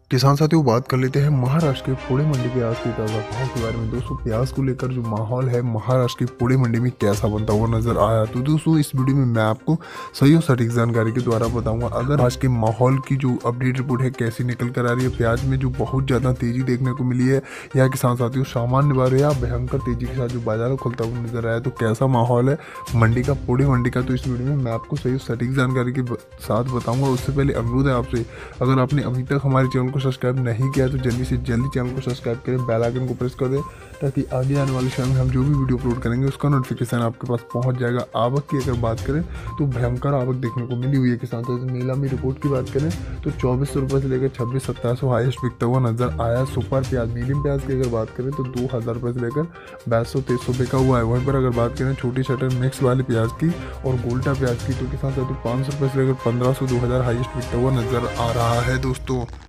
किसान साथियों, बात कर लेते हैं महाराष्ट्र के पुणे मंडी के आज की ताज़ा भाव के बारे में। दोस्तों, प्याज को लेकर जो माहौल है महाराष्ट्र की पुणे मंडी में कैसा बनता हुआ नजर आया, तो दोस्तों इस वीडियो में मैं आपको सही और सटीक जानकारी के द्वारा बताऊंगा। अगर आज के माहौल की जो अपडेट रिपोर्ट है कैसी निकल कर आ रही है, प्याज में जो बहुत ज़्यादा तेजी देखने को मिली है या किसान साथियों सामान्य बार या भयंकर तेजी के साथ जो बाजार खुलता हुआ नजर आया, तो कैसा माहौल है मंडी का, पुणे मंडी का, तो इस वीडियो में मैं आपको सही और सटीक जानकारी के साथ बताऊंगा। उससे पहले अनुरोध है आपसे, अगर आपने अभी तक हमारे चैनल को सब्सक्राइब नहीं किया तो जल्दी से जल्दी चैनल को सब्सक्राइब करें, बेल आइकन को प्रेस कर दें, ताकि आगे आने वाले समय में हम जो भी वीडियो अपलोड करेंगे उसका नोटिफिकेशन आपके पास पहुंच जाएगा। आवक की अगर बात करें तो भयंकर आवक देखने को मिली हुई है किसान। तो मेला में रिपोर्ट की बात करें तो 2400 रुपये से लेकर 2600-2700 हाईएस्ट बिकता हुआ नजर आया। सुपर प्याज, मीडियम प्याज की अगर बात करें तो 2000 रुपये से लेकर 2200-2300 बिका हुआ है। वहीं पर अगर बात करें छोटी शटर मिक्स वाली प्याज की और गोल्टा प्याज की, तो किसान साथियों 500 रुपये से लेकर 1500-2000 हाईएस्ट बिकता हुआ नजर आ रहा है दोस्तों।